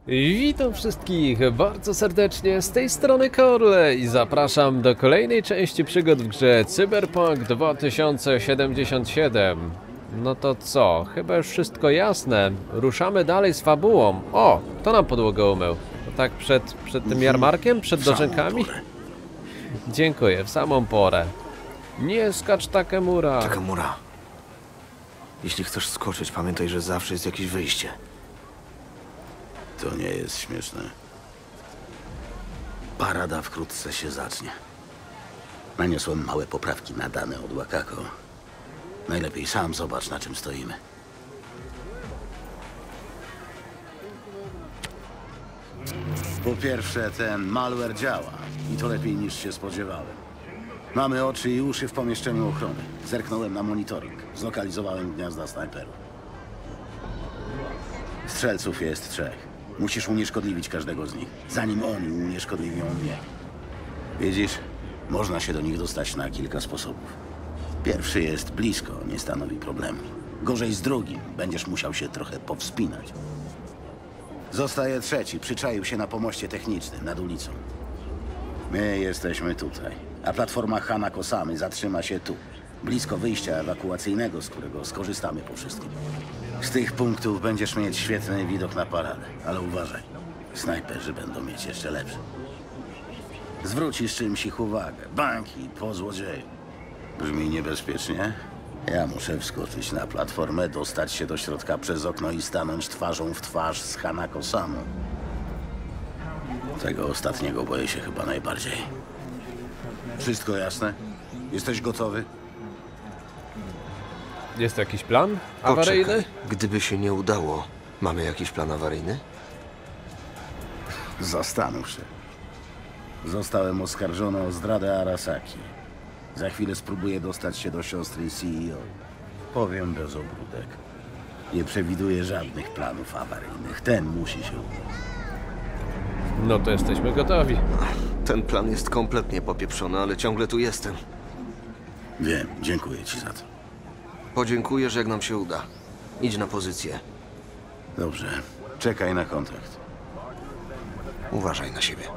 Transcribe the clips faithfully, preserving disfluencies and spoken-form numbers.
Witam wszystkich bardzo serdecznie, z tej strony Korle i zapraszam do kolejnej części przygód w grze Cyberpunk dwa tysiące siedemdziesiąt siedem. No to co? Chyba już wszystko jasne. Ruszamy dalej z fabułą. O, to nam podłogę umył. To tak przed, przed tym jarmarkiem? Przed dożynkami? Dziękuję, w samą porę. Nie skacz Takemura. Takemura. Jeśli chcesz skoczyć, pamiętaj, że zawsze jest jakieś wyjście. To nie jest śmieszne. Parada wkrótce się zacznie. Naniosłem małe poprawki na dane od Wakako. Najlepiej sam zobacz, na czym stoimy. Po pierwsze, ten malware działa. I to lepiej niż się spodziewałem. Mamy oczy i uszy w pomieszczeniu ochrony. Zerknąłem na monitoring. Zlokalizowałem gniazda snajperów. Strzelców jest trzech. Musisz unieszkodliwić każdego z nich, zanim oni unieszkodliwią mnie. Widzisz, można się do nich dostać na kilka sposobów. Pierwszy jest blisko, nie stanowi problemu. Gorzej z drugim, będziesz musiał się trochę powspinać. Zostaje trzeci, przyczaił się na pomoście technicznym nad ulicą. My jesteśmy tutaj, a platforma Hanako-Samy zatrzyma się tu, blisko wyjścia ewakuacyjnego, z którego skorzystamy po wszystkim. Z tych punktów będziesz mieć świetny widok na paradę, ale uważaj, snajperzy będą mieć jeszcze lepszy. Zwrócisz czymś ich uwagę, banki po złodzieju. Brzmi niebezpiecznie? Ja muszę wskoczyć na platformę, dostać się do środka przez okno i stanąć twarzą w twarz z Hanako-Samą. Tego ostatniego boję się chyba najbardziej. Wszystko jasne? Jesteś gotowy? Jest jakiś plan awaryjny? Poczekaj. Gdyby się nie udało, mamy jakiś plan awaryjny? Zastanów się. Zostałem oskarżony o zdradę Arasaki. Za chwilę spróbuję dostać się do siostry C E O. Powiem bez obróbek. Nie przewiduję żadnych planów awaryjnych. Ten musi się udać. No to jesteśmy gotowi. Ten plan jest kompletnie popieprzony, ale ciągle tu jestem. Wiem, dziękuję ci za to. Podziękujesz, jak nam się uda. Idź na pozycję. Dobrze, czekaj na kontakt. Uważaj na siebie.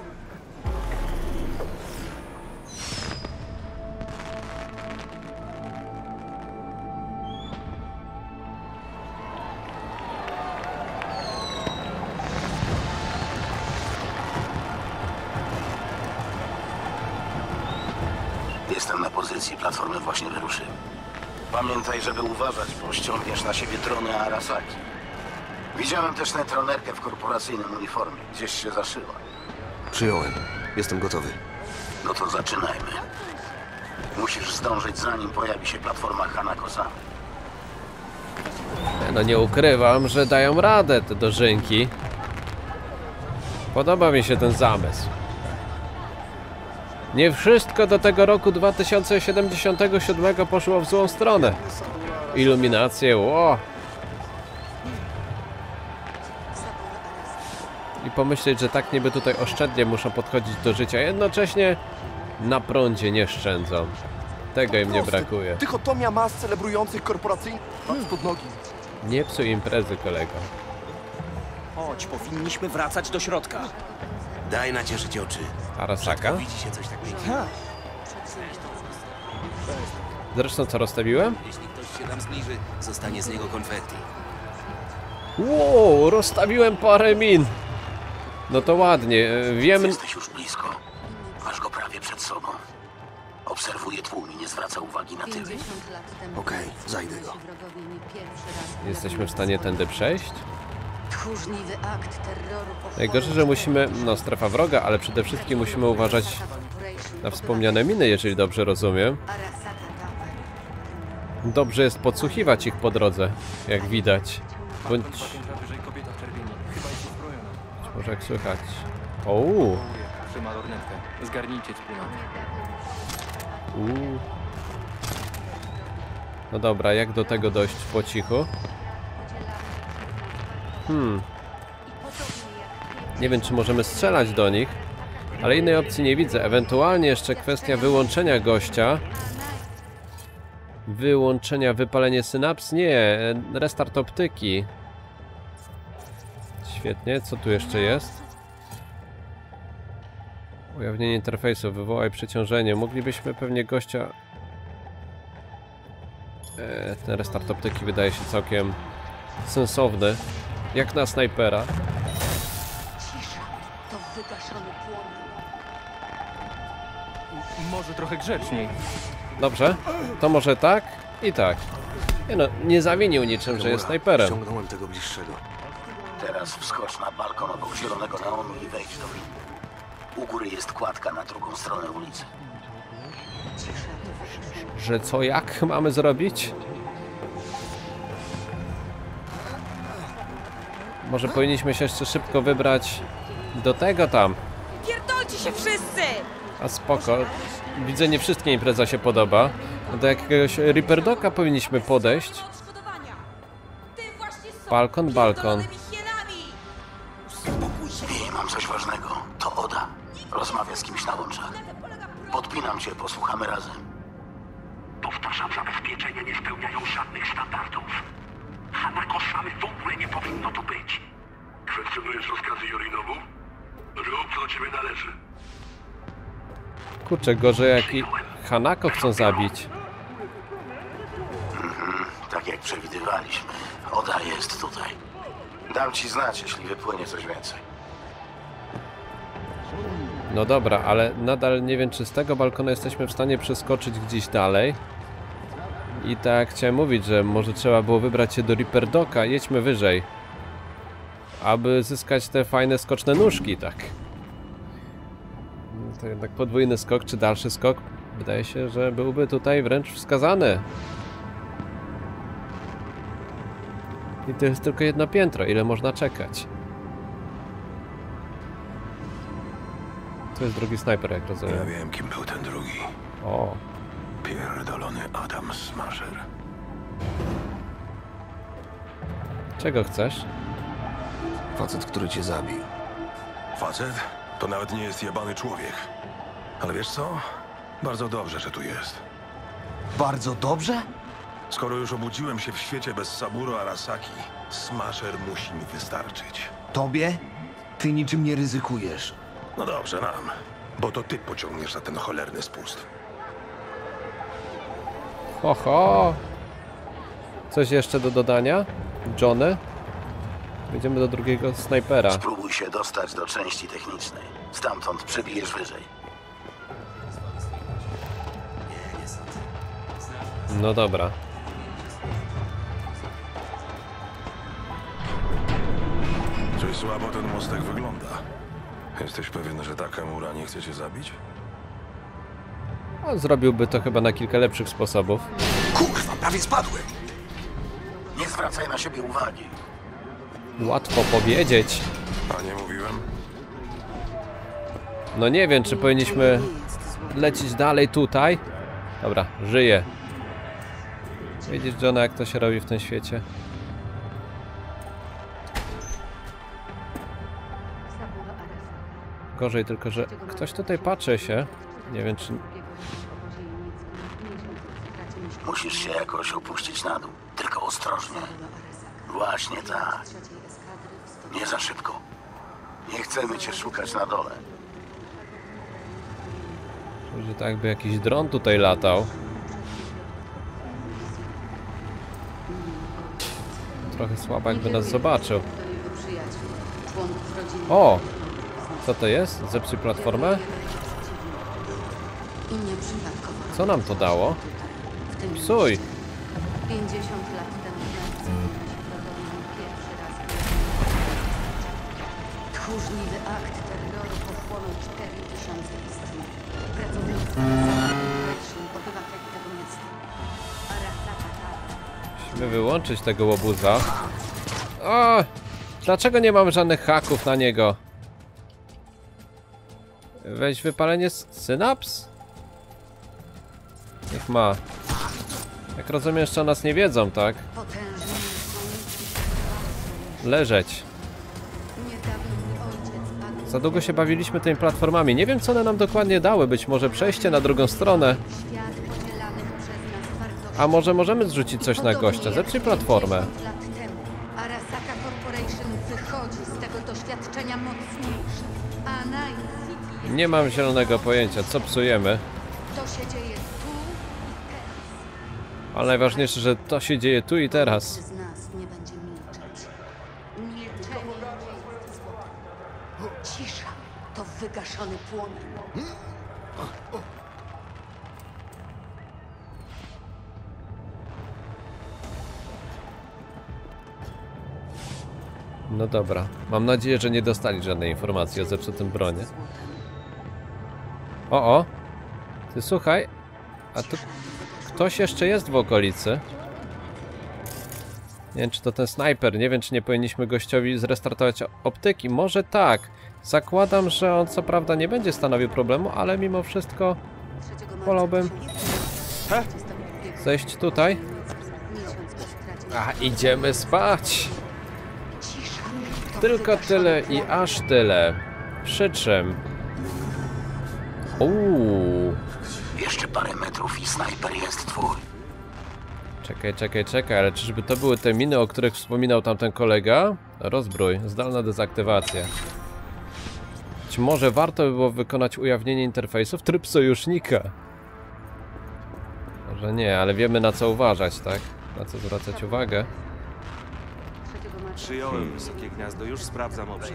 Jestem na pozycji, platformy właśnie wyruszyły. Pamiętaj, żeby uważać, bo ściągniesz na siebie drony Arasaki. Widziałem też netronerkę w korporacyjnym uniformie. Gdzieś się zaszyła. Przyjąłem. Jestem gotowy. No to zaczynajmy. Musisz zdążyć, zanim pojawi się platforma Hanako-Sama. No nie ukrywam, że dają radę te dożynki. Podoba mi się ten zamysł. Nie wszystko do tego roku dwa tysiące siedemdziesiątego siódmego poszło w złą stronę. Iluminacje, ło! I pomyśleć, że tak niby tutaj oszczędnie muszą podchodzić do życia, jednocześnie na prądzie nie szczędzą. Tego im nie brakuje. Dychotomia mas celebrujących korporacyjnych pod nogi. Nie psuj imprezy, kolego. Chodź, powinniśmy wracać do środka. Daj nacieszyć oczy. Arasaka? Widzi się coś tak pięknego. Ha. Zresztą co rozstawiłem? Jeśli ktoś się tam zbliży, zostanie z niego konfetti. Wow, rozstawiłem parę min. No to ładnie, wiem... Jesteś już blisko. Masz go prawie przed sobą. Obserwuję tłum i nie zwraca uwagi na tyły. Okej, zajdę go. Jesteśmy w stanie tędy przejść? Tchórzliwy akt terroru. Najgorsze, że musimy... No, strefa wroga, ale przede wszystkim musimy uważać na wspomniane miny, jeżeli dobrze rozumiem. Dobrze jest podsłuchiwać ich po drodze, jak widać. Bądź... Może jak słychać. Ouu. Trzyma lornetkę. Zgarnijcie wspólnotę. Uuu. No dobra, jak do tego dojść po cichu? Hmm. Nie wiem, czy możemy strzelać do nich, ale innej opcji nie widzę. Ewentualnie jeszcze kwestia wyłączenia gościa. Wyłączenia, wypalenie synaps? Nie, restart optyki. Świetnie, co tu jeszcze jest? Ujawnienie interfejsu, wywołaj przeciążenie. Moglibyśmy pewnie gościa... Eee, ten restart optyki wydaje się całkiem sensowny. Jak na snajpera. Cisza, to wygaszony płomień. Może trochę grzeczniej. Dobrze, to może tak i tak. Nie no, nie zawinił niczym, że jest snajperem. Ściągnąłem tego bliższego. Teraz wskocz na balkon obok zielonego neonu i wejdź do windy. U góry jest kładka na drugą stronę ulicy. Cisza, to wygaszony. Że co, jak mamy zrobić? Może powinniśmy się jeszcze szybko wybrać do tego tam. Pierdolcie się wszyscy! A spoko. Widzę, nie wszystkie impreza się podoba. Do jakiegoś Reaper Docka powinniśmy podejść. Balkon, balkon. I mam coś ważnego. To Oda. Rozmawia z kimś na łączach. Podpinam cię, posłuchamy razem. Powtarzam, zabezpieczenia nie spełniają żadnych standardów. Hanako samy w ogóle nie powinno tu być. Kwestionujesz rozkazy Yorinobu? Rób, co do ciebie należy. Kurczę, gorzej jak i Hanako chcą zabić. Mhm, tak jak przewidywaliśmy. Oda jest tutaj. Dam ci znać, jeśli wypłynie coś więcej. No dobra, ale nadal nie wiem, czy z tego balkonu jesteśmy w stanie przeskoczyć gdzieś dalej. I tak chciałem mówić, że może trzeba było wybrać się do Reaper Docka. Jedźmy wyżej. Aby zyskać te fajne skoczne nóżki, tak. To jednak podwójny skok, czy dalszy skok? Wydaje się, że byłby tutaj wręcz wskazany. I to jest tylko jedno piętro. Ile można czekać? To jest drugi snajper, jak rozumiem. Ja wiem, kim był ten drugi. O. Pierdolony Adam Smasher. Czego chcesz? Facet, który cię zabił. Facet? To nawet nie jest jebany człowiek. Ale wiesz co? Bardzo dobrze, że tu jest. Bardzo dobrze? Skoro już obudziłem się w świecie bez Saburo Arasaki, Smasher musi mi wystarczyć. Tobie? Ty niczym nie ryzykujesz. No dobrze, nam. Bo to ty pociągniesz na ten cholerny spust. Ho, ho. Coś jeszcze do dodania? Johnny? Będziemy do drugiego snajpera. Spróbuj się dostać do części technicznej. Stamtąd przebijesz wyżej. No dobra. Coś słabo ten mostek wygląda. Jesteś pewien, że Takamura nie chce cię zabić? On zrobiłby to chyba na kilka lepszych sposobów. Kurwa, prawie spadłem! Nie zwracaj na siebie uwagi. Łatwo powiedzieć. A nie mówiłem? No nie wiem, czy powinniśmy lecieć dalej tutaj. Dobra, żyję. Widzisz, Johna, jak to się robi w tym świecie? Gorzej tylko, że ktoś tutaj patrzy się. Nie wiem, czy... Musisz się jakoś opuścić na dół. Tylko ostrożnie. Właśnie tak. Nie za szybko. Nie chcemy cię szukać na dole. Że tak by jakiś dron tutaj latał. Trochę słabo, jakby nas zobaczył. O! Co to jest? Zepsuj platformę? Co nam to dało? Psuj! pięćdziesiąt lat temu pierwszy raz. Tchórzliwy akt terroru pochłonął cztery tysiące istnień. Pracownicy Corporation, obywateli tego miasta. Arasaka. Musimy wyłączyć tego łobuza. O! Dlaczego nie mam żadnych haków na niego? Weź wypalenie synaps? Niech ma. Jak rozumiem, jeszcze o nas nie wiedzą, tak? Leżeć. Za długo się bawiliśmy tymi platformami. Nie wiem, co one nam dokładnie dały. Być może przejście na drugą stronę. A może możemy zrzucić coś na gościa? Zepsuj platformę. Arasaka Corporation wychodzi z tego otoczenia mocniejsze. A Night City jest... Nie mam zielonego pojęcia, co psujemy. To się dzieje tu i teraz. Ale najważniejsze, że to się dzieje tu i teraz. Z nas nie będzie milczeć. Milczenie jest złotem. Cisza to wygaszony płomień. No dobra. Mam nadzieję, że nie dostali żadnej informacji o zepsutym bronie. O, o! Ty słuchaj, a tu ktoś jeszcze jest w okolicy. Nie wiem, czy to ten snajper. Nie wiem, czy nie powinniśmy gościowi zrestartować optyki. Może tak. Zakładam, że on co prawda nie będzie stanowił problemu, ale mimo wszystko wolałbym zejść tutaj. A, idziemy spać! Tylko tyle i aż tyle. Przy czym... Uuu. Jeszcze parę metrów i snajper jest twój. Czekaj, czekaj, czekaj, ale czyżby to były te miny, o których wspominał tamten kolega? Rozbrój, zdalna dezaktywacja. Być może warto by było wykonać ujawnienie interfejsów? Tryb sojusznika. Może nie, ale wiemy na co uważać, tak? Na co zwracać uwagę. Przyjąłem wysokie gniazdo, już sprawdzam obszar.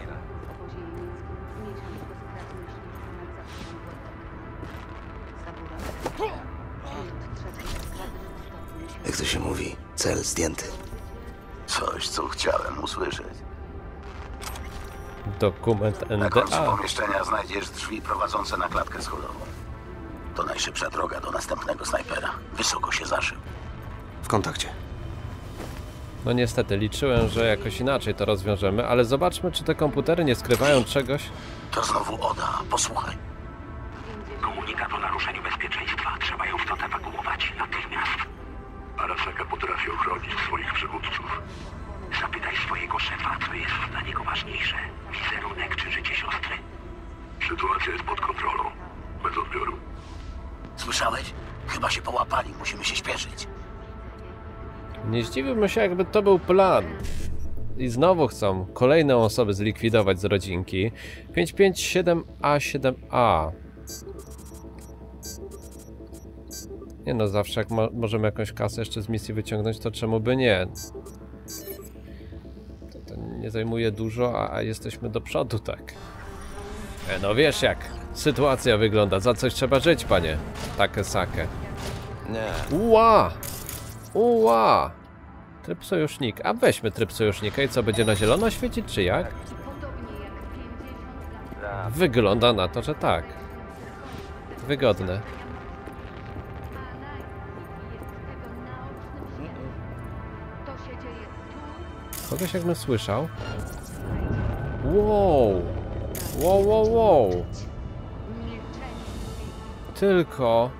Jak to się mówi? Cel zdjęty. Coś, co chciałem usłyszeć. Dokument Na końcu N D A. pomieszczenia znajdziesz drzwi prowadzące na klatkę schodową. To najszybsza droga do następnego snajpera. Wysoko się zaszył. W kontakcie. No niestety, liczyłem, że jakoś inaczej to rozwiążemy, ale zobaczmy, czy te komputery nie skrywają czegoś. To znowu Oda. Posłuchaj. Komunikat o naruszeniu bezpieczeństwa. Trzeba ją stąd ewakuować natychmiast. Arasaka potrafi ochronić swoich przywódców. Zapytaj swojego szefa, co jest dla niego ważniejsze. Wizerunek czy życie siostry. Sytuacja jest pod kontrolą. Bez odbioru. Słyszałeś? Chyba się połapali. Musimy się śpieszyć. Nie zdziwiłbym się, jakby to był plan. I znowu chcą kolejną osobę zlikwidować z rodzinki. pięć pięć siedem A siedem A. Nie no, zawsze jak mo możemy jakąś kasę jeszcze z misji wyciągnąć, to czemu by nie? To, to nie zajmuje dużo, a, a jesteśmy do przodu, tak. E, no wiesz jak sytuacja wygląda, za coś trzeba żyć, panie. Takie sake. Nie. Uła! Uła! Tryb sojusznika. A weźmy tryb sojusznika i co, będzie na zielono świecić, czy jak? Wygląda na to, że tak. Wygodne. Kogoś jakbym słyszał. Wow! Wow, wow, wow! Tylko...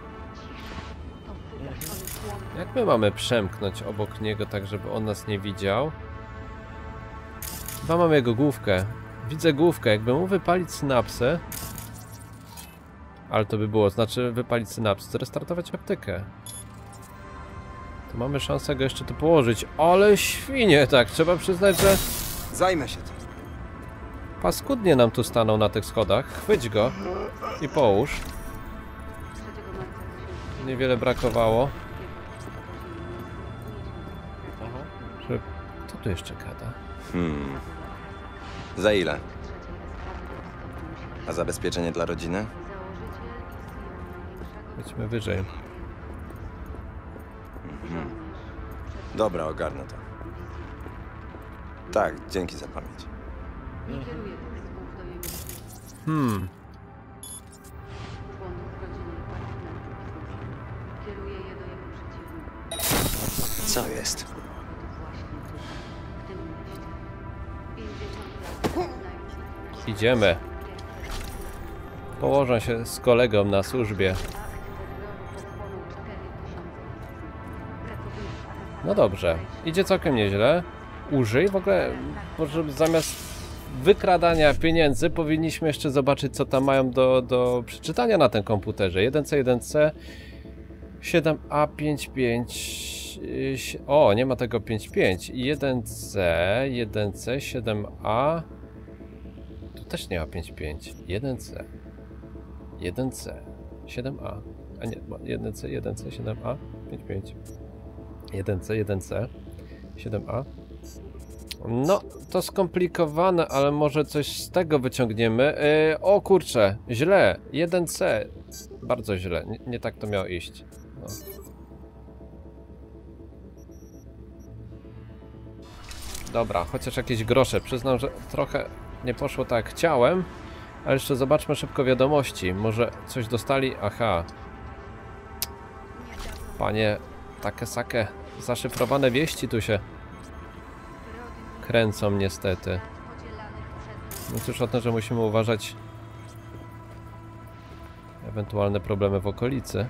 Jak my mamy przemknąć obok niego, tak żeby on nas nie widział? Chyba mam jego główkę. Widzę główkę, jakby mu wypalić synapsę. Ale to by było, znaczy wypalić synapsę, zrestartować aptekę. To mamy szansę go jeszcze tu położyć. Ale świnie, tak, trzeba przyznać, że... Zajmę się tym. Paskudnie nam tu stanął na tych schodach. Chwyć go i połóż. Niewiele brakowało. Że... Kto tu jeszcze gada? Hmm. Za ile? A zabezpieczenie dla rodziny? Chodźmy wyżej. Mhm. Dobra, ogarnę to. Tak, dzięki za pamięć. Hmm. Co jest? Idziemy. Położę się z kolegą na służbie. No dobrze, idzie całkiem nieźle. Użyj, w ogóle może zamiast wykradania pieniędzy powinniśmy jeszcze zobaczyć, co tam mają do, do przeczytania na tym komputerze. jeden C, jeden C, siedem A, pięć pięć. O, nie ma tego pięć pięć. jeden C, jeden C, siedem A. też nie ma pięć pięć. jeden C. jeden C. siedem A. A nie, jeden C, jeden C, siedem A. pięć pięć. jeden C, jeden C. siedem A. No, to skomplikowane, ale może coś z tego wyciągniemy. Yy, o kurczę, źle. jeden C. Bardzo źle. Nie, nie tak to miało iść. No. Dobra, chociaż jakieś grosze. Przyznam, że trochę nie poszło tak jak chciałem. Ale jeszcze zobaczmy szybko wiadomości. Może coś dostali? Aha. Panie, takie sake zaszyfrowane wieści tu się kręcą niestety. No cóż o tym, że musimy uważać ewentualne problemy w okolicy.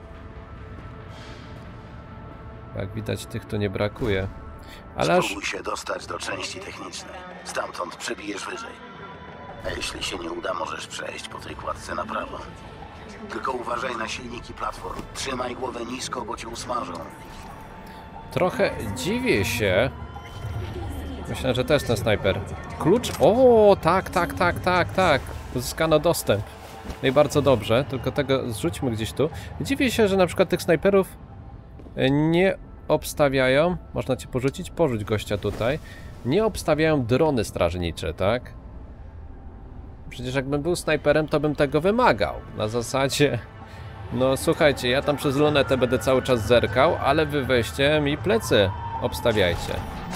Jak widać, tych tu nie brakuje. Ale aż... Spróbuj się dostać do części technicznej. Stamtąd przebijesz wyżej. A jeśli się nie uda, możesz przejść po tej kładce na prawo. Tylko uważaj na silniki platform. Trzymaj głowę nisko, bo cię usmażą. Trochę dziwię się. Myślę, że to jest ten snajper. Klucz? O, tak, tak, tak, tak, tak. Uzyskano dostęp. No i bardzo dobrze, tylko tego zrzućmy gdzieś tu. Dziwię się, że na przykład tych snajperów nie obstawiają. Można cię porzucić? Porzuć gościa tutaj. Nie obstawiają drony strażnicze, tak? Przecież jakbym był snajperem, to bym tego wymagał. Na zasadzie... No słuchajcie, ja tam przez lunetę będę cały czas zerkał, ale wy weźcie mi plecy. Obstawiajcie.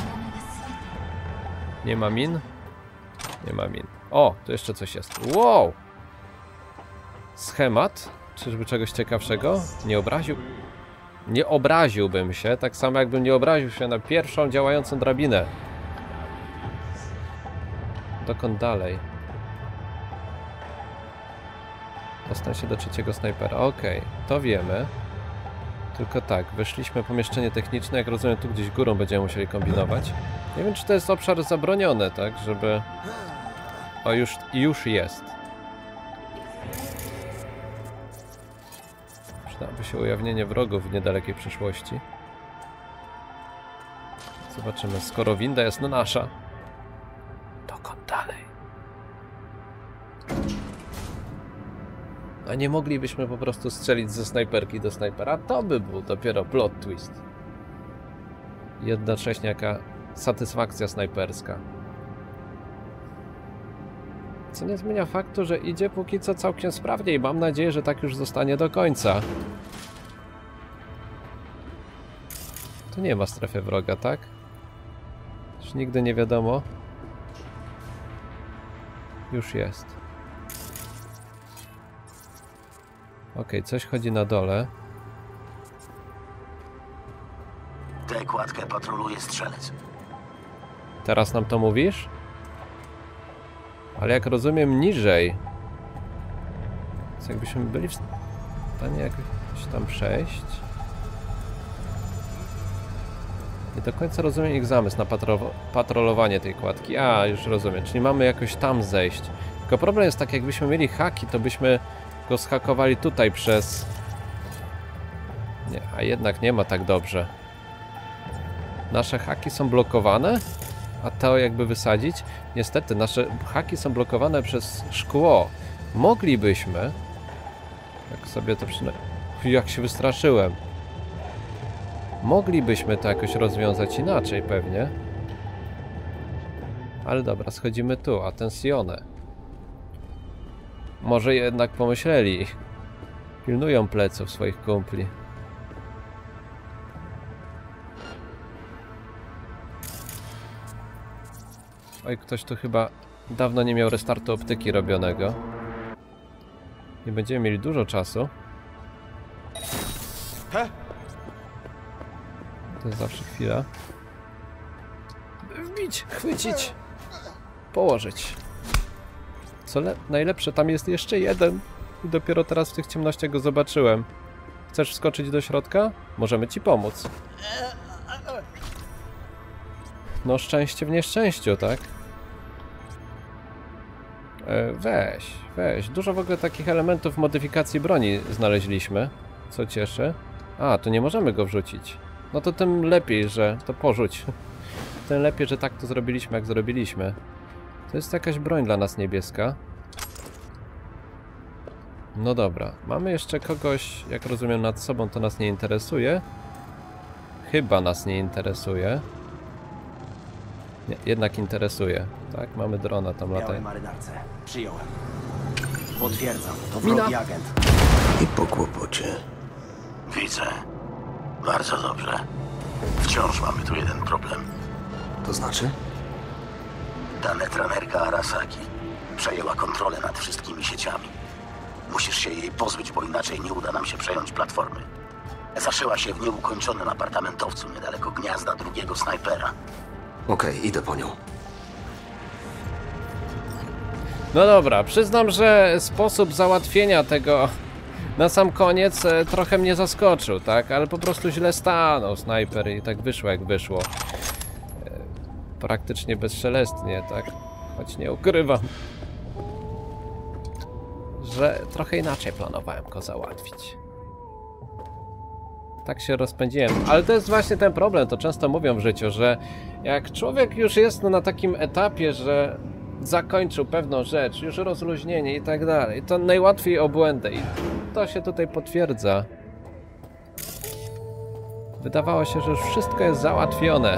Nie ma min? Nie ma min. O, tu jeszcze coś jest. Wow! Schemat? Czyżby czegoś ciekawszego? Nie obraził... Nie obraziłbym się, tak samo jakbym nie obraził się na pierwszą działającą drabinę. Dokąd dalej? Dostań się do trzeciego snajpera. Okej, okay, to wiemy. Tylko tak, weszliśmy w pomieszczenie techniczne, jak rozumiem, tu gdzieś górą będziemy musieli kombinować. Nie wiem, czy to jest obszar zabroniony, tak, żeby... O, już, już jest. Przydałoby się ujawnienie wrogów w niedalekiej przyszłości. Zobaczymy, skoro winda jest nasza. Dokąd dalej? A nie moglibyśmy po prostu strzelić ze snajperki do snajpera? To by był dopiero plot twist. Jednocześnie jaka satysfakcja snajperska. Co nie zmienia faktu, że idzie póki co całkiem sprawnie i mam nadzieję, że tak już zostanie do końca. Tu nie ma strefy wroga, tak? Już nigdy nie wiadomo. Już jest. Okej, okay, coś chodzi na dole. Tę kładkę patroluje strzelec. Teraz nam to mówisz? Ale jak rozumiem, niżej. Więc jakbyśmy byli w stanie jakoś tam przejść. Nie do końca rozumiem ich zamysł na patrolowanie tej kładki. A, już rozumiem. Czyli mamy jakoś tam zejść. Tylko problem jest taki, jakbyśmy mieli haki, to byśmy go schakowali tutaj przez... Nie, a jednak nie ma tak dobrze. Nasze haki są blokowane? A to jakby wysadzić? Niestety, nasze haki są blokowane przez szkło. Moglibyśmy... Jak sobie to przynajmniej... Jak się wystraszyłem. Moglibyśmy to jakoś rozwiązać inaczej pewnie. Ale dobra, schodzimy tu. Atencjone. Może jednak pomyśleli. Pilnują pleców swoich kumpli. Oj, ktoś tu chyba dawno nie miał restartu optyki robionego. Nie będziemy mieli dużo czasu. To jest zawsze chwila. Wbić, chwycić, położyć. Co najlepsze, tam jest jeszcze jeden. I dopiero teraz w tych ciemnościach go zobaczyłem. Chcesz wskoczyć do środka? Możemy ci pomóc. No szczęście w nieszczęściu, tak? E, weź, weź. Dużo w ogóle takich elementów modyfikacji broni znaleźliśmy. Co cieszy. A, tu nie możemy go wrzucić. No to tym lepiej, że to porzuć. Tym lepiej, że tak to zrobiliśmy, jak zrobiliśmy. To jest jakaś broń dla nas niebieska. No dobra, mamy jeszcze kogoś, jak rozumiem, nad sobą, to nas nie interesuje. Chyba nas nie interesuje. Nie, jednak interesuje. Tak, mamy drona tam Białej latają. marynarce. Przyjąłem. Potwierdzam, to Mina. wrogi agent. I po kłopocie. Widzę. Bardzo dobrze. Wciąż mamy tu jeden problem. To znaczy? Ta netranerka Arasaki przejęła kontrolę nad wszystkimi sieciami. Musisz się jej pozbyć, bo inaczej nie uda nam się przejąć platformy. Zaszyła się w nieukończonym apartamentowcu niedaleko gniazda drugiego snajpera. Okej, idę po nią. No dobra, przyznam, że sposób załatwienia tego na sam koniec e, trochę mnie zaskoczył, tak? Ale po prostu źle stanął snajper i tak wyszło jak wyszło. E, praktycznie bezszelestnie, tak? Choć nie ukrywam, że trochę inaczej planowałem go załatwić. Tak się rozpędziłem, ale to jest właśnie ten problem, to często mówią w życiu, że jak człowiek już jest no, na takim etapie, że zakończył pewną rzecz, już rozluźnienie i tak dalej, to najłatwiej o błędy i to się tutaj potwierdza. Wydawało się, że już wszystko jest załatwione.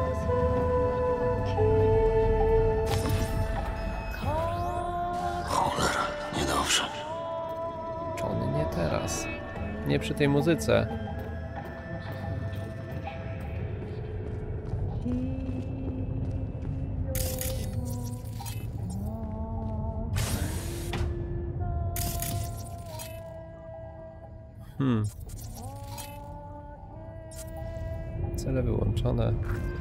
Cholera, niedobrze. Johnny, nie teraz. Nie przy tej muzyce. Hmm. Cele wyłączone.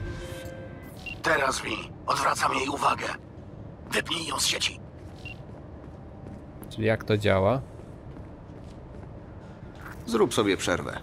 Teraz mi. Odwracam jej uwagę. Wypnij ją z sieci. Czyli jak to działa? Zrób sobie przerwę.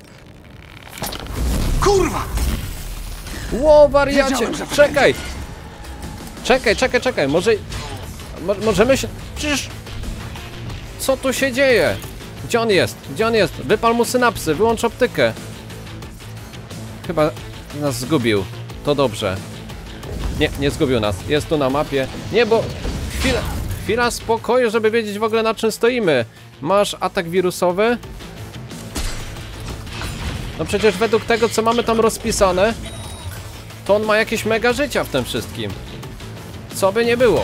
Kurwa! Ło, wariacie! Wiedziałem, że Czekaj! Czekaj, czekaj, czekaj, może... Mo możemy się... Przecież... Co tu się dzieje? Gdzie on jest? Gdzie on jest? Wypal mu synapsy, wyłącz optykę. Chyba nas zgubił. To dobrze. Nie, nie zgubił nas. Jest tu na mapie. Nie, bo... Chwila, chwila spokoju, żeby wiedzieć w ogóle na czym stoimy. Masz atak wirusowy? No przecież według tego, co mamy tam rozpisane, to on ma jakieś mega życia w tym wszystkim. Co by nie było.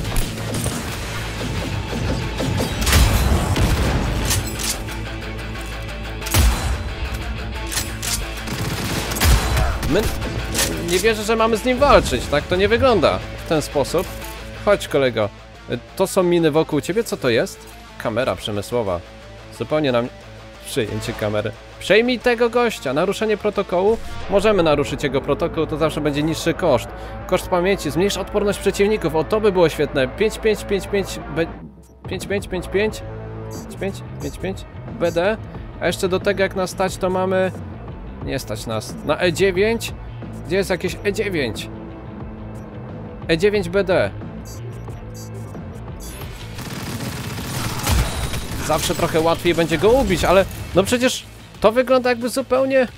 My... Nie wierzę, że mamy z nim walczyć, tak? To nie wygląda w ten sposób. Chodź, kolego. To są miny wokół ciebie? Co to jest? Kamera przemysłowa. Zupełnie nam... Przyjęcie kamery. Przejmij tego gościa. Naruszenie protokołu. Możemy naruszyć jego protokół, to zawsze będzie niższy koszt. Koszt pamięci. Zmniejsz odporność przeciwników. O, to by było świetne. pięć pięć pięć pięć B... pięć pięć pięć pięć pięć pięć pięć B D. A jeszcze do tego, jak nas stać, to mamy... Nie stać nas. Na E dziewięć. Gdzie jest jakieś E dziewięć? E dziewięć B D. Zawsze trochę łatwiej będzie go ubić, ale no przecież to wygląda jakby zupełnie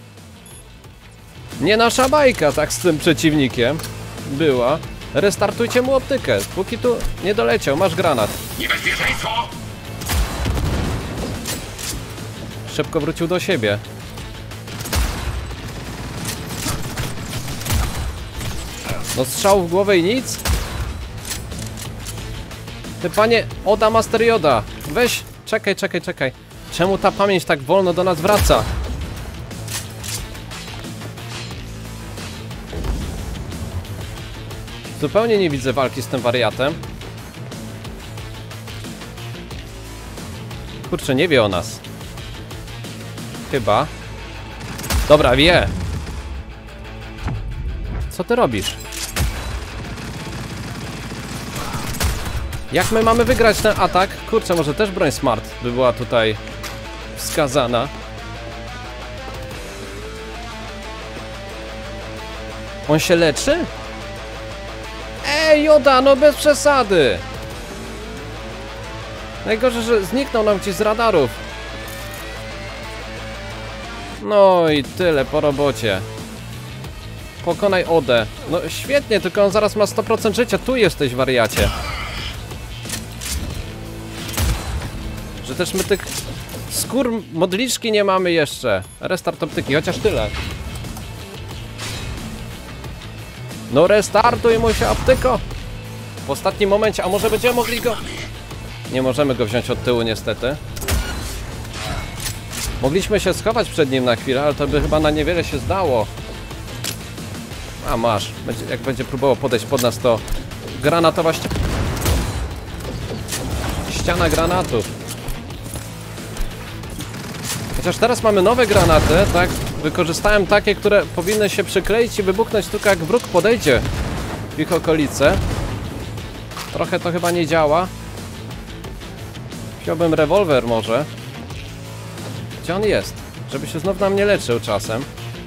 nie nasza bajka, tak, z tym przeciwnikiem była. Restartujcie mu optykę, póki tu nie doleciał, masz granat. Niebezpieczeństwo! Szybko wrócił do siebie. No strzał w głowę i nic? Ty panie Oda Master Yoda, weź, czekaj, czekaj, czekaj. Czemu ta pamięć tak wolno do nas wraca? Zupełnie nie widzę walki z tym wariatem. Kurczę, nie wie o nas. Chyba. Dobra, wie. Co ty robisz? Jak my mamy wygrać ten atak? Kurczę, może też broń Smart by była tutaj wskazana. On się leczy? Ej, Yoda, no bez przesady! Najgorzej, że zniknął nam gdzieś z radarów. No i tyle po robocie. Pokonaj Odę. No świetnie, tylko on zaraz ma sto procent życia. Tu jesteś, wariacie. Że też my tych skór modliczki nie mamy jeszcze. Restart optyki, chociaż tyle. No restartuj mu się, optyko. W ostatnim momencie, a może będziemy mogli go... Nie możemy go wziąć od tyłu niestety. Mogliśmy się schować przed nim na chwilę, ale to by chyba na niewiele się zdało. A masz, będzie, jak będzie próbował podejść pod nas, to granatowa ści... ściana granatów. Chociaż teraz mamy nowe granaty, tak? Wykorzystałem takie, które powinny się przykleić i wybuchnąć tylko jak wróg podejdzie w ich okolice. Trochę to chyba nie działa. Wziąłbym rewolwer może. Gdzie on jest? Żeby się znów na mnie leczył czasem.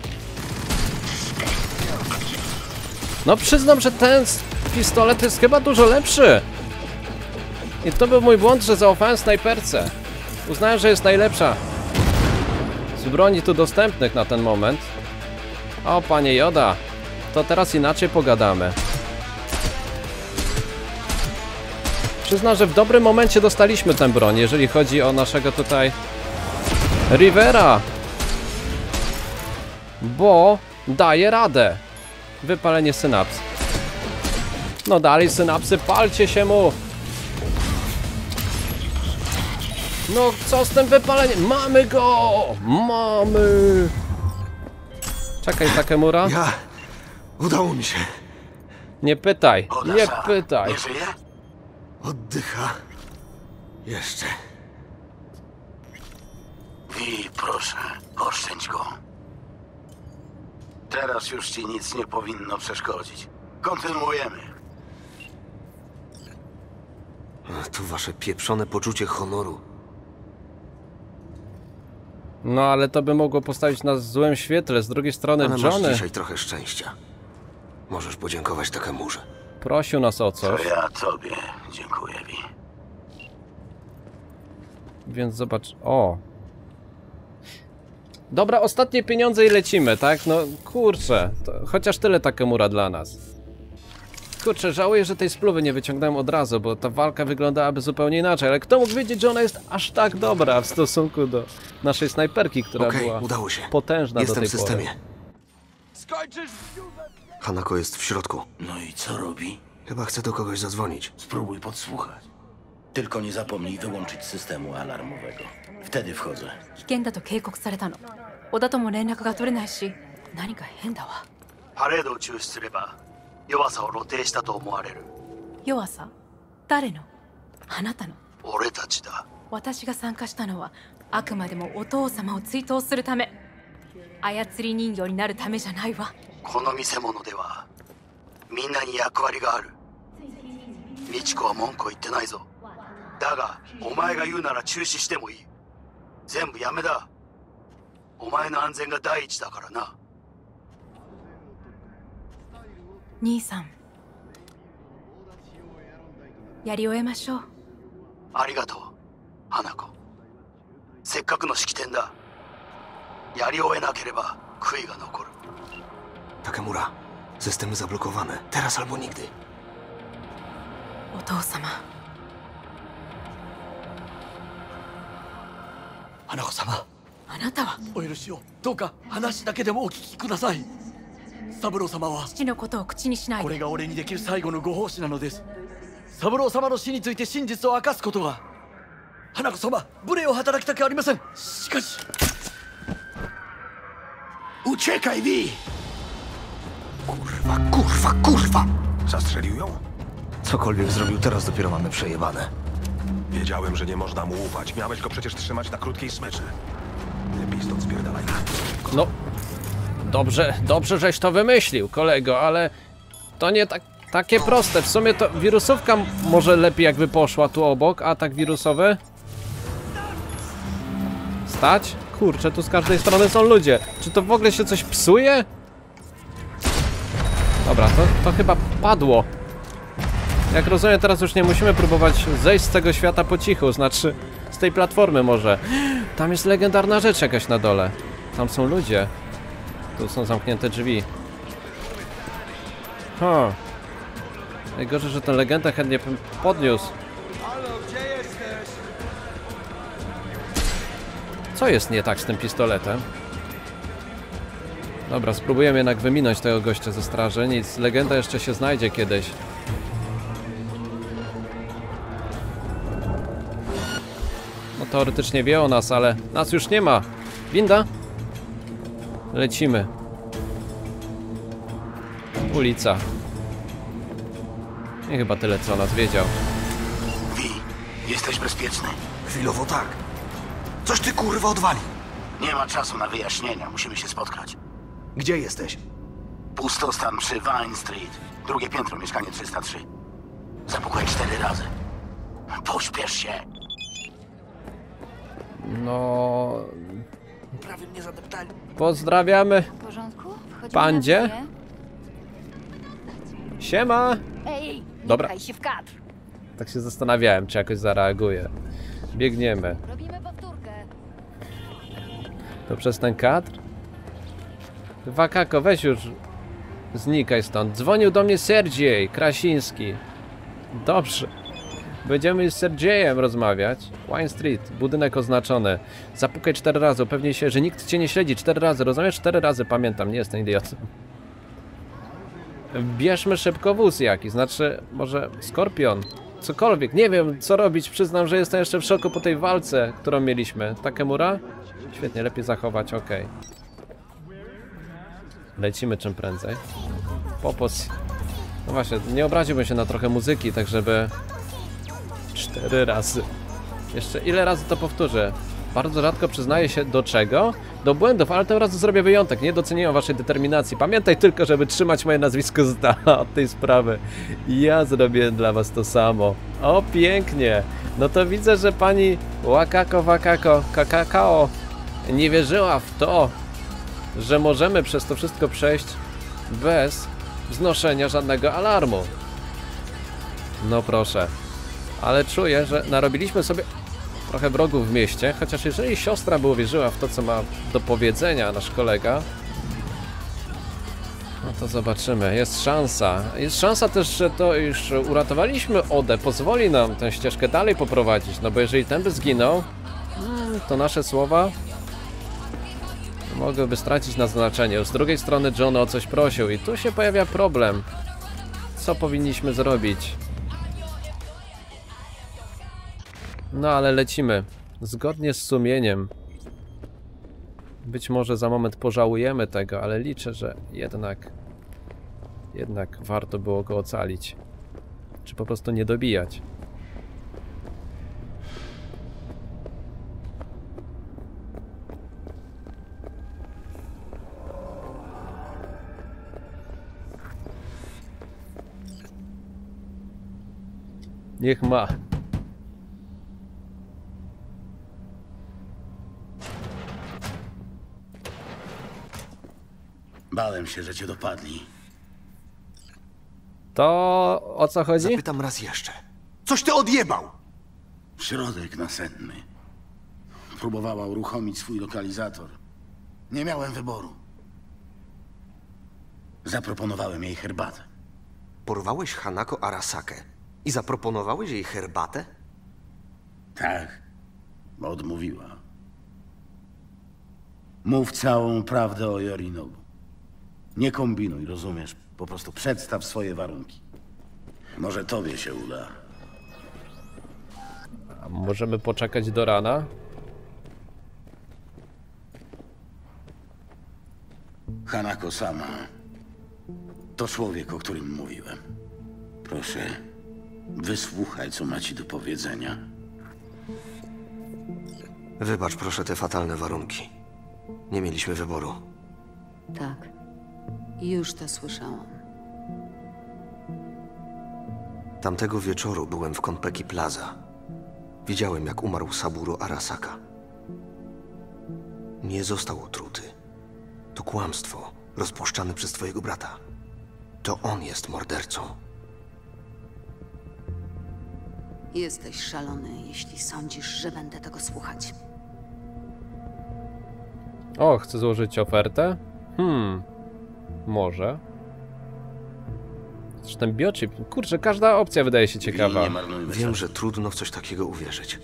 No przyznam, że ten pistolet jest chyba dużo lepszy. I to był mój błąd, że zaufałem snajperce. Uznałem, że jest najlepsza z broni tu dostępnych na ten moment. O, panie Joda, to teraz inaczej pogadamy. Przyznam, że w dobrym momencie dostaliśmy tę broń, jeżeli chodzi o naszego tutaj Rivera. Bo daje radę. Wypalenie synaps. No dalej synapsy, palcie się mu. No co z tym wypaleniem? Mamy go! Mamy! Czekaj, Takemura. Ja... Udało mi się. Nie pytaj, nie pytaj. Nie żyje? Oddycha. Jeszcze. Wi, proszę, oszczędź go. Teraz już ci nic nie powinno przeszkodzić. Kontynuujemy. A tu wasze pieprzone poczucie honoru. No ale to by mogło postawić nas w złym świetle. Z drugiej strony Ale masz Johnny dzisiaj trochę szczęścia. Możesz podziękować Takemurze. prosił nas o coś. To ja tobie dziękuję, Wi. Więc zobacz, o. Dobra, ostatnie pieniądze i lecimy, tak? No kurczę, to chociaż tyle Takemura dla nas. Kurczę, żałuję, że tej spluwy nie wyciągnąłem od razu, bo ta walka wyglądałaby zupełnie inaczej, ale kto mógł wiedzieć, że ona jest aż tak dobra w stosunku do naszej snajperki, która Okej, była udało się. potężna Jestem do tej w systemie. pory. Skończysz! Hanako jest w środku. No i co robi? Chyba chce do kogoś zadzwonić. Spróbuj podsłuchać. Tylko nie zapomnij wyłączyć systemu alarmowego. Wtedy wchodzę. 危険だと警告されたの。小田とも連絡が取れないし、何か変だわ。 パレードを中止すれば弱さを露呈したと思われる。 弱さ？誰の？あなたの。 俺たちだ。 私が参加したのはあくまでもお父様を追悼するため。操り人形になるためじゃないわ。 この見せ物ではみんなに役割がある。美智子は文句を言ってないぞ。だがお前が言うなら中止してもいい。全部やめだ。お前の安全が第一だからな。 兄さん、やり終えましょう。 ありがとう、花子。せっかくの式典だ。やり終えなければ悔いが残る。 Takemura, systemy zablokowane. Teraz albo nigdy. お父様。 花子様。 あなたは。 お許しを。どうか話だけでもお聞きください。三郎様は父のことを口にしないで。 これが俺にできる最後のご奉仕なのです。三郎様の死について真実を明かすことが。花子様、無礼を働きたくありません。しかし。 Uciekaj, Wi! Kurwa, kurwa, kurwa! Zastrzelił ją? Cokolwiek zrobił, teraz dopiero mamy przejebane. Wiedziałem, że nie można mu ufać. Miałeś go przecież trzymać na krótkiej smyczy. Lepiej stąd spierdalaj. No, dobrze, dobrze, żeś to wymyślił, kolego, ale to nie tak, takie proste. W sumie to wirusówka może lepiej jakby poszła tu obok, atak wirusowy. Stać? Kurczę, tu z każdej strony są ludzie. Czy to w ogóle się coś psuje? Dobra, to, to chyba padło. Jak rozumiem, teraz już nie musimy próbować zejść z tego świata po cichu, znaczy z tej platformy może. Tam jest legendarna rzecz jakaś na dole. Tam są ludzie. Tu są zamknięte drzwi. Ha. Najgorzej, że tę legendę chętnie bym podniósł. Halo, gdzie jesteś? Co jest nie tak z tym pistoletem? Dobra, spróbujemy jednak wyminąć tego gościa ze straży. Nic, legenda jeszcze się znajdzie kiedyś. No teoretycznie wie o nas, ale nas już nie ma. Winda? Lecimy. Ulica. I chyba tyle, co o nas wiedział. Wi, jesteś bezpieczny. Chwilowo tak. Coś ty kurwa odwali. Nie ma czasu na wyjaśnienia, musimy się spotkać. Gdzie jesteś? Pustostan przy Vine Street. Drugie piętro, mieszkanie trzysta trzy. Zapukaj cztery razy. Pośpiesz się. No... Prawie mnie zadeptali. Pozdrawiamy. W porządku? Wchodzimy Pandzie? na dwie? Siema! Ej, Dobra. nie pchaj się w kadr. Tak się zastanawiałem, czy jakoś zareaguje. Biegniemy. Robimy powtórkę. To przez ten kadr? Wakako, weź już znikaj stąd. Dzwonił do mnie Serdziej Krasiński. Dobrze. Będziemy z Serdziejem rozmawiać. Wine Street, budynek oznaczony. Zapukaj cztery razy, upewnij się, że nikt cię nie śledzi. Cztery razy, rozumiesz? Cztery razy, pamiętam, nie jestem idiotą. Bierzmy szybko wóz jakiś, znaczy może Skorpion. Cokolwiek, nie wiem co robić, przyznam, że jestem jeszcze w szoku po tej walce, którą mieliśmy. Takemura? Świetnie, lepiej zachować, ok. Lecimy czym prędzej. Popos. No właśnie, nie obraziłbym się na trochę muzyki, tak żeby... Cztery razy. Jeszcze ile razy to powtórzę? Bardzo rzadko przyznaję się do czego? Do błędów, ale tym razem zrobię wyjątek. Nie doceniam waszej determinacji. Pamiętaj tylko, żeby trzymać moje nazwisko z dala od tej sprawy. Ja zrobię dla was to samo. O, pięknie. No to widzę, że pani Wakako Wakako Kakakao nie wierzyła w to, że możemy przez to wszystko przejść bez wznoszenia żadnego alarmu. No proszę. Ale czuję, że narobiliśmy sobie trochę wrogów w mieście, chociaż jeżeli siostra by uwierzyła w to, co ma do powiedzenia nasz kolega, no to zobaczymy. Jest szansa. Jest szansa też, że to już uratowaliśmy Odę, pozwoli nam tę ścieżkę dalej poprowadzić, no bo jeżeli ten by zginął, to nasze słowa mogłyby stracić na znaczeniu. Z drugiej strony John o coś prosił i tu się pojawia problem. Co powinniśmy zrobić? No ale lecimy. Zgodnie z sumieniem. Być może za moment pożałujemy tego, ale liczę, że jednak... Jednak warto było go ocalić. Czy po prostu nie dobijać. Niech ma. Bałem się, że cię dopadli. To o co chodzi? Zapytam raz jeszcze. Coś ty odjebał! Środek nasenny. Próbowała uruchomić swój lokalizator. Nie miałem wyboru. Zaproponowałem jej herbatę. Porwałeś Hanako Arasakę i zaproponowałeś jej herbatę? Tak, bo odmówiła. Mów całą prawdę o Yorinobu. Nie kombinuj, rozumiesz? Po prostu przedstaw swoje warunki. Może tobie się uda. A możemy poczekać do rana? Hanako sama to człowiek, o którym mówiłem. Proszę, wysłuchaj, co ma ci do powiedzenia. Wybacz proszę te fatalne warunki. Nie mieliśmy wyboru. Tak. Już to słyszałam. Tamtego wieczoru byłem w Konpeki Plaza. Widziałem, jak umarł Saburo Arasaka. Nie został otruty. To kłamstwo rozpuszczane przez twojego brata. To on jest mordercą. Jesteś szalony, jeśli sądzisz, że będę tego słuchać. O, chcę złożyć ofertę? Hmm. Może. Zresztą ten biochip, kurczę, każda opcja wydaje się ciekawa. Wiem, że trudno w coś takiego uwierzyć.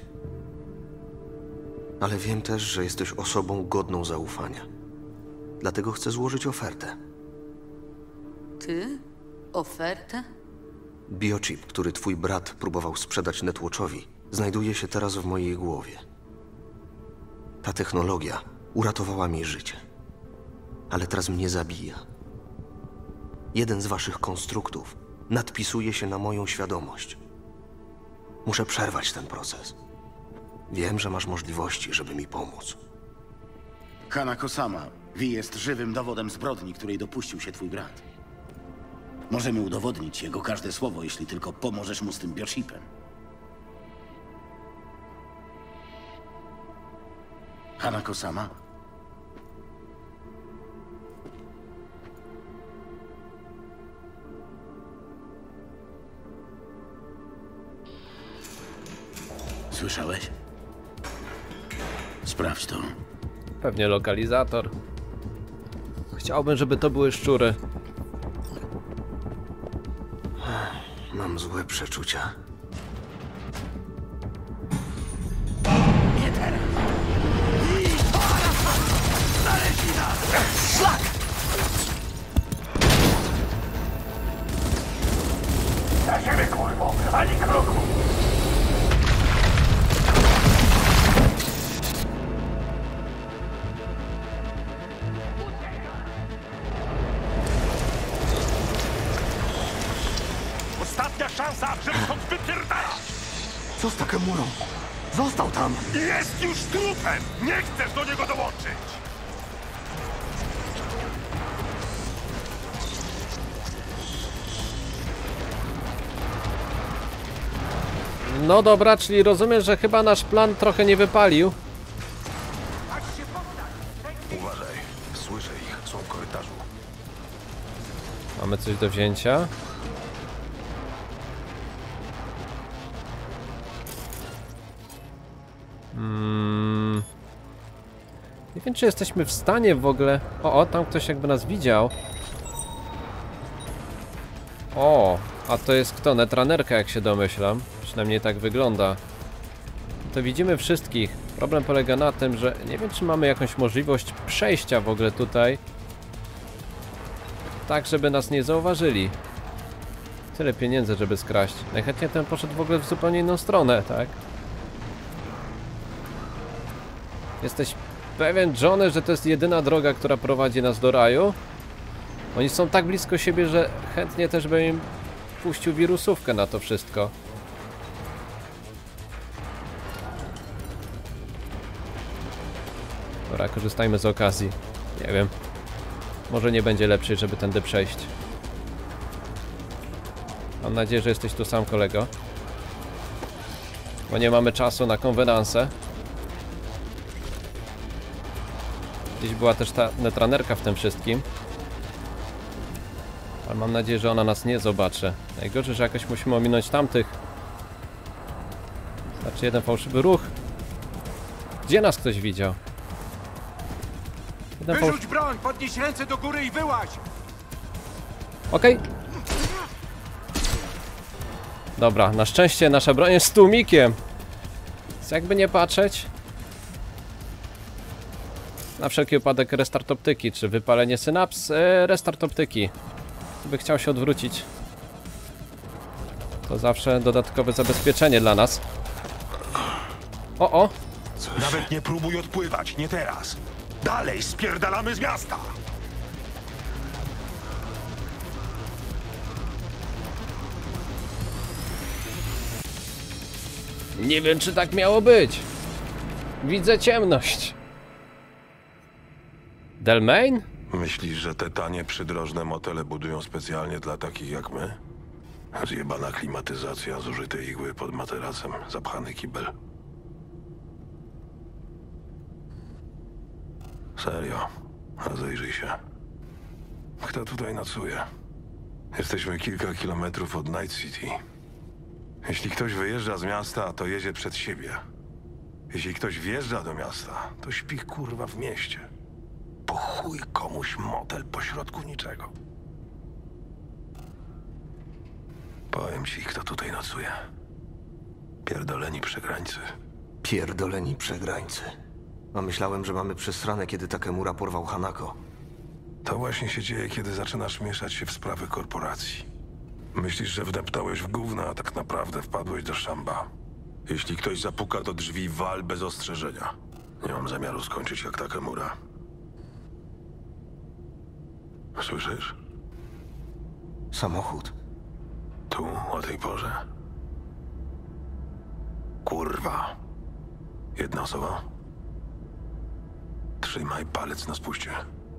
Ale wiem też, że jesteś osobą godną zaufania. Dlatego chcę złożyć ofertę. Ty? Ofertę? Biochip, który twój brat próbował sprzedać Netwatchowi, znajduje się teraz w mojej głowie. Ta technologia uratowała mi życie. Ale teraz mnie zabija. Jeden z waszych konstruktów nadpisuje się na moją świadomość. Muszę przerwać ten proces. Wiem, że masz możliwości, żeby mi pomóc. Hanako-sama, Vi jest żywym dowodem zbrodni, której dopuścił się twój brat. Możemy udowodnić jego każde słowo, jeśli tylko pomożesz mu z tym biochipem. Hanako-sama? Słyszałeś? Sprawdź to. Pewnie lokalizator. Chciałbym, żeby to były szczury. Mam złe przeczucia. Nie teraz! Znaleźli nas! Szlak! Na ziemię, kurwo! Ani kroku! Ostatnia szansa, żeby stąd wypierdalać! Co z Takemurą? Został tam! Jest już trupem! Nie chcesz do niego dołączyć! No dobra, czyli rozumiem, że chyba nasz plan trochę nie wypalił. Uważaj, słyszę ich, są w korytarzu. Mamy coś do wzięcia. Hmm. Nie wiem, czy jesteśmy w stanie w ogóle... O, o, tam ktoś jakby nas widział. O, a to jest kto? Netranerka, jak się domyślam. Przynajmniej tak wygląda. To widzimy wszystkich. Problem polega na tym, że nie wiem, czy mamy jakąś możliwość przejścia w ogóle tutaj. Tak, żeby nas nie zauważyli. Tyle pieniędzy, żeby skraść. Najchętniej ten poszedł w ogóle w zupełnie inną stronę, tak? Jesteś pewien, Johnny, że to jest jedyna droga, która prowadzi nas do raju? Oni są tak blisko siebie, że chętnie też bym im puścił wirusówkę na to wszystko. Dobra, korzystajmy z okazji. Nie wiem. Może nie będzie lepszej, żeby tędy przejść. Mam nadzieję, że jesteś tu sam, kolego. Bo nie mamy czasu na konwenansę. Gdzieś była też ta netranerka w tym wszystkim. Ale mam nadzieję, że ona nas nie zobaczy. Najgorzej, że jakoś musimy ominąć tamtych. Znaczy jeden fałszywy ruch. Gdzie nas ktoś widział? Jeden Wyrzuć fałsz... broń, podnieś ręce do góry i wyłaź! Okej. Okay. Dobra, na szczęście nasza broń jest z tłumikiem. Więc jakby nie patrzeć. Na wszelki wypadek restart optyki, czy wypalenie synaps, e, restart optyki. Gdyby chciał się odwrócić, to zawsze dodatkowe zabezpieczenie dla nas. O, o! Nawet nie próbuj odpływać, nie teraz. Dalej spierdalamy z miasta! Nie wiem, czy tak miało być. Widzę ciemność. Delmain? Myślisz, że te tanie, przydrożne motele budują specjalnie dla takich jak my? Zjebana klimatyzacja, zużyte igły pod materacem, zapchany kibel. Serio, rozejrzyj się. Kto tutaj nocuje? Jesteśmy kilka kilometrów od Night City. Jeśli ktoś wyjeżdża z miasta, to jedzie przed siebie. Jeśli ktoś wjeżdża do miasta, to śpi kurwa w mieście. Po chuj komuś motel pośrodku niczego. Powiem ci, kto tutaj nocuje. Pierdoleni przegrańcy. Pierdoleni przegrańcy. A myślałem, że mamy przesrane, kiedy Takemura porwał Hanako. To właśnie się dzieje, kiedy zaczynasz mieszać się w sprawy korporacji. Myślisz, że wdeptałeś w gówno, a tak naprawdę wpadłeś do szamba. Jeśli ktoś zapuka do drzwi, wal bez ostrzeżenia. Nie mam zamiaru skończyć jak Takemura. Słyszysz? Samochód. Tu, o tej porze. Kurwa. Jedna osoba. Trzymaj palec na spuście.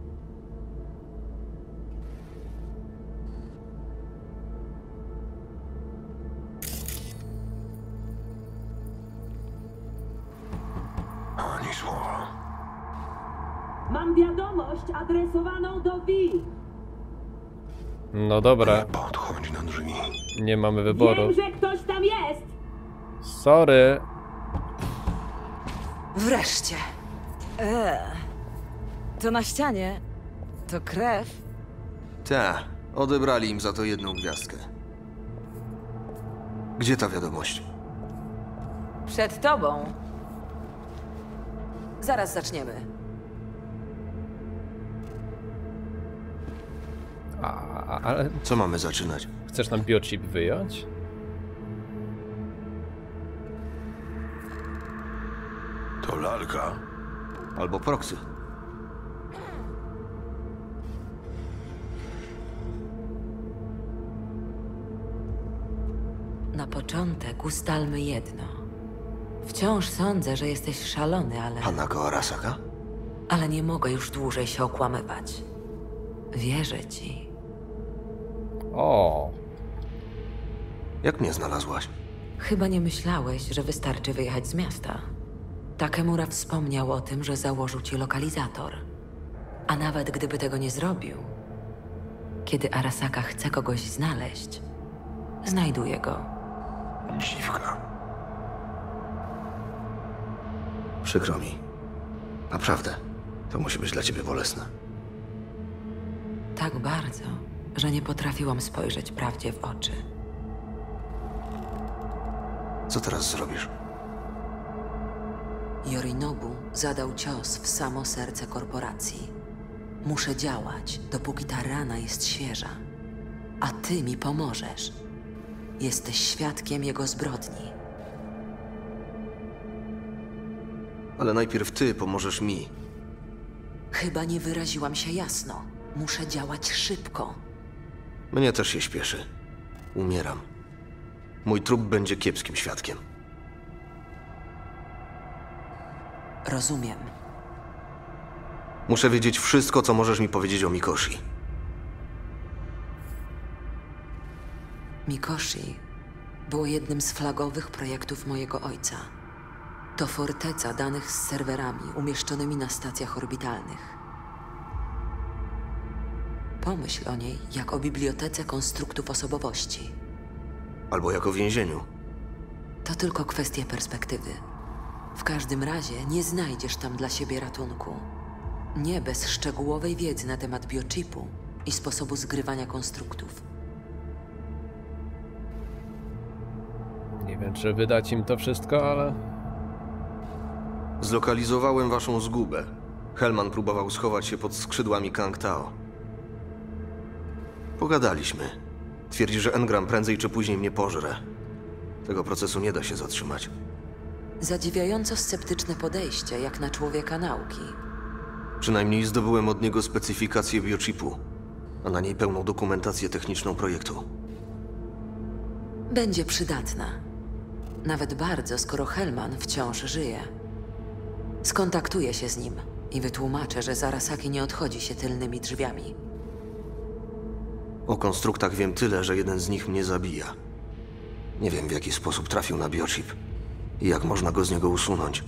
Ani słowa. Mam wiadomość adresowaną do Wi. No dobra. Podchodź do drzwi. Nie mamy wyboru. Wiem, że ktoś tam jest. Sorry. Wreszcie. Eee. To na ścianie. To krew. Ta, odebrali im za to jedną gwiazdkę. Gdzie ta wiadomość? Przed tobą. Zaraz zaczniemy. A, ale... Co mamy zaczynać? Chcesz nam biochip wyjąć? To lalka. Albo proksy. Na początek ustalmy jedno. Wciąż sądzę, że jesteś szalony, ale... Hanako Arasaka? Ale nie mogę już dłużej się okłamywać. Wierzę ci. O. Jak mnie znalazłaś? Chyba nie myślałeś, że wystarczy wyjechać z miasta. Takemura wspomniał o tym, że założył ci lokalizator. A nawet gdyby tego nie zrobił, kiedy Arasaka chce kogoś znaleźć, znajduje go. Dziwka. Przykro mi. Naprawdę. To musi być dla ciebie bolesne. Tak bardzo, że nie potrafiłam spojrzeć prawdzie w oczy. Co teraz zrobisz? Yorinobu zadał cios w samo serce korporacji. Muszę działać, dopóki ta rana jest świeża. A ty mi pomożesz. Jesteś świadkiem jego zbrodni. Ale najpierw ty pomożesz mi. Chyba nie wyraziłam się jasno. Muszę działać szybko. Mnie też się śpieszy. Umieram. Mój trup będzie kiepskim świadkiem. Rozumiem. Muszę wiedzieć wszystko, co możesz mi powiedzieć o Mikoshi. Mikoshi było jednym z flagowych projektów mojego ojca. To forteca danych z serwerami umieszczonymi na stacjach orbitalnych. Pomyśl o niej jak o bibliotece konstruktów osobowości. Albo jak o więzieniu. To tylko kwestia perspektywy. W każdym razie nie znajdziesz tam dla siebie ratunku. Nie bez szczegółowej wiedzy na temat biochipu i sposobu zgrywania konstruktów. Nie wiem, czy wydać im to wszystko, ale... Zlokalizowałem waszą zgubę. Hellman próbował schować się pod skrzydłami Kang Tao. Pogadaliśmy. Twierdzi, że Engram prędzej czy później mnie pożre. Tego procesu nie da się zatrzymać. Zadziwiająco sceptyczne podejście, jak na człowieka nauki. Przynajmniej zdobyłem od niego specyfikację biochipu, a na niej pełną dokumentację techniczną projektu. Będzie przydatna. Nawet bardzo, skoro Hellman wciąż żyje. Skontaktuję się z nim i wytłumaczę, że Arasaki nie odchodzi się tylnymi drzwiami. O konstruktach wiem tyle, że jeden z nich mnie zabija. Nie wiem, w jaki sposób trafił na biochip i jak można go z niego usunąć.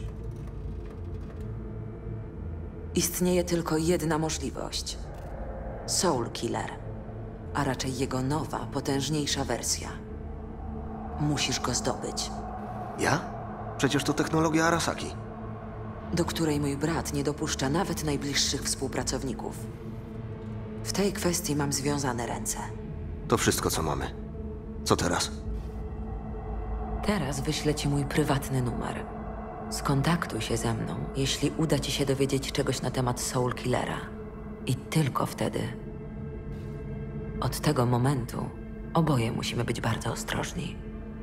Istnieje tylko jedna możliwość. Soul Killer, a raczej jego nowa, potężniejsza wersja. Musisz go zdobyć. Ja? Przecież to technologia Arasaki. Do której mój brat nie dopuszcza nawet najbliższych współpracowników. W tej kwestii mam związane ręce. To wszystko, co mamy. Co teraz? Teraz wyślę ci mój prywatny numer. Skontaktuj się ze mną, jeśli uda ci się dowiedzieć czegoś na temat Soul Killera. I tylko wtedy. Od tego momentu oboje musimy być bardzo ostrożni.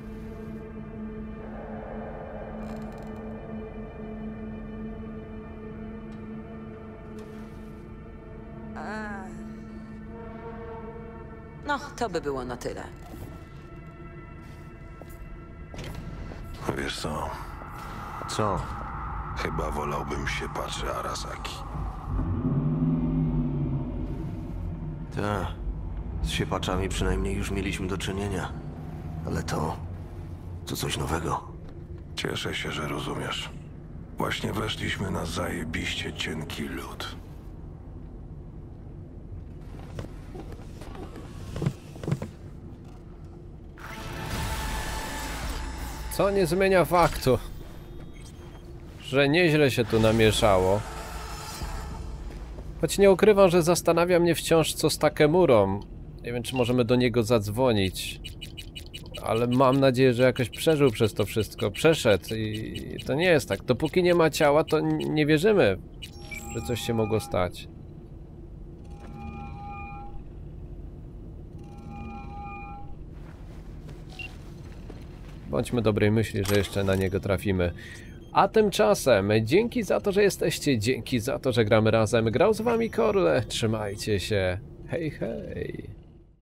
No, to by było na tyle. Wiesz co? Co? Chyba wolałbym się patrzy Arasaki. Tak. Z siepaczami przynajmniej już mieliśmy do czynienia. Ale to... to coś nowego. Cieszę się, że rozumiesz. Właśnie weszliśmy na zajebiście cienki lód. Co nie zmienia faktu, że nieźle się tu namieszało. Choć nie ukrywam, że zastanawia mnie wciąż, co z Takemurą. Nie wiem, czy możemy do niego zadzwonić. Ale mam nadzieję, że jakoś przeżył przez to wszystko. Przeszedł i to nie jest tak. Dopóki nie ma ciała, to nie wierzymy, że coś się mogło stać. Bądźmy dobrej myśli, że jeszcze na niego trafimy. A tymczasem dzięki za to, że jesteście, dzięki za to, że gramy razem. Grał z wami Korle. Trzymajcie się. Hej, hej.